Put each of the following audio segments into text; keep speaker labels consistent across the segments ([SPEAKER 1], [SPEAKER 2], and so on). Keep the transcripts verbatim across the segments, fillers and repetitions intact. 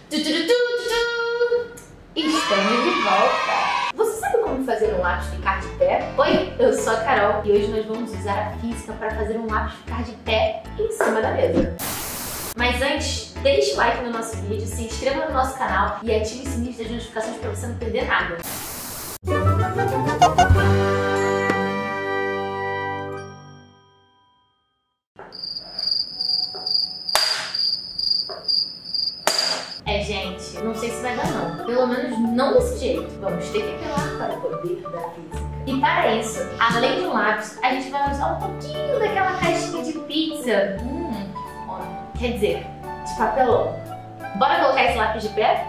[SPEAKER 1] Estamos de volta! Você sabe como fazer um lápis ficar de pé? Oi, eu sou a Carol e hoje nós vamos usar a física para fazer um lápis ficar de pé em cima da mesa. Mas antes, deixe o like no nosso vídeo, se inscreva no nosso canal e ative o sininho das notificações para você não perder nada. É, gente, não sei se vai dar não. Pelo menos não desse jeito. Vamos ter que apelar para o poder da física. E para isso, além de um lápis, a gente vai usar um pouquinho daquela caixinha de pizza. Hum, ó, quer dizer, de papelão. Bora colocar esse lápis de pé?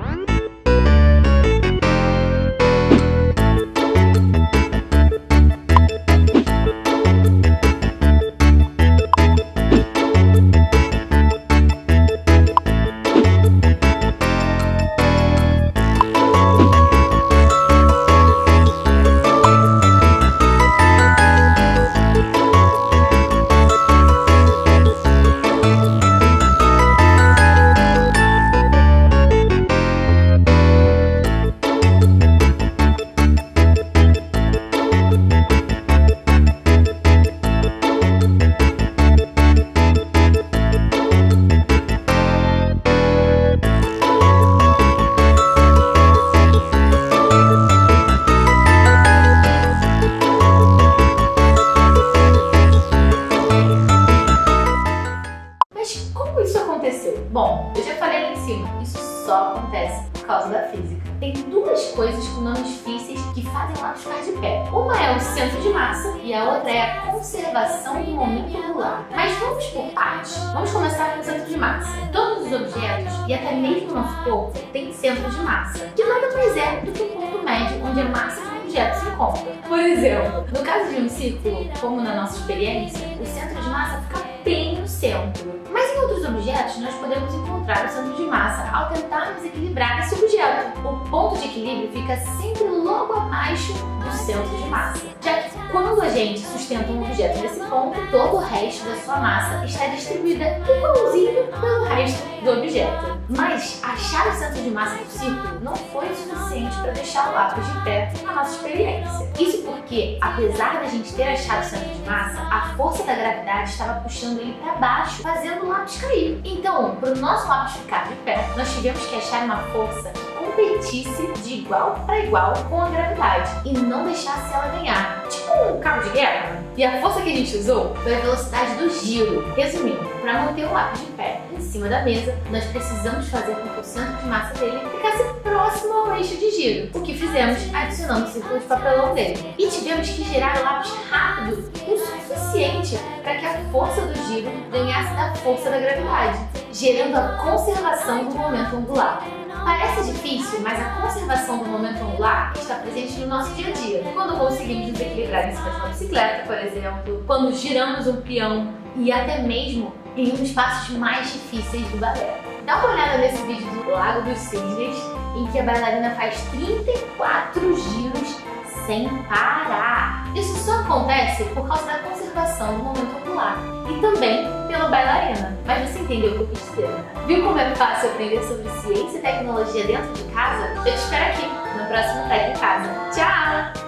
[SPEAKER 1] Bom, eu já falei lá em cima, isso só acontece por causa da física. Tem duas coisas com nomes difíceis que fazem o lápis ficar de pé. Uma é o centro de massa e a outra é a conservação do momento angular. Mas vamos por partes. Vamos começar com o centro de massa. Todos os objetos, e até mesmo o nosso corpo, tem centro de massa, que nada mais é do que o ponto médio onde a massa de um objeto se encontra. Por exemplo, no caso de um círculo, como na nossa experiência, o centro de massa fica bem no centro. Mas em outros objetos, nós podemos encontrar o centro de massa ao tentarmos equilibrar esse objeto. O ponto de equilíbrio fica sempre logo abaixo do centro de massa, já que quando a gente sustenta um objeto nesse ponto, todo o resto da sua massa está distribuída igualzinho pelo resto do objeto. Mas achar o centro de massa do círculo não foi o suficiente para deixar o lápis de pé na nossa experiência. Isso porque, apesar da gente ter achado o centro de massa, a força da gravidade estava puxando ele para baixo, fazendo o lápis cair. Então, para o nosso lápis ficar de pé, nós tivemos que achar uma força que competisse de igual para igual com a gravidade e não deixasse ela ganhar, tipo um cabo de guerra. E a força que a gente usou foi a velocidade do giro. Resumindo, para manter o lápis de pé em cima da mesa, nós precisamos fazer com que o centro de massa dele ficasse próximo ao eixo de giro, o que fizemos adicionando o círculo de papelão dele. E tivemos que girar o lápis rápido o suficiente para que a força do giro ganhasse da força da gravidade, gerando a conservação do momento angular. Parece difícil, mas a conservação do momento angular está presente no nosso dia a dia. Quando conseguimos nos equilibrar em cima de uma bicicleta, por exemplo, quando giramos um peão e até mesmo em um dos passos mais difíceis do balé. Dá uma olhada nesse vídeo do Lago dos Cisnes, em que a bailarina faz trinta e quatro giros sem parar. Isso só acontece por causa da conservação do momento angular e também pela bailarina. Mas você entendeu o que eu quis dizer, né? Viu como é fácil aprender sobre ciência e tecnologia dentro de casa? Eu te espero aqui no próximo Tec em Casa. Tchau!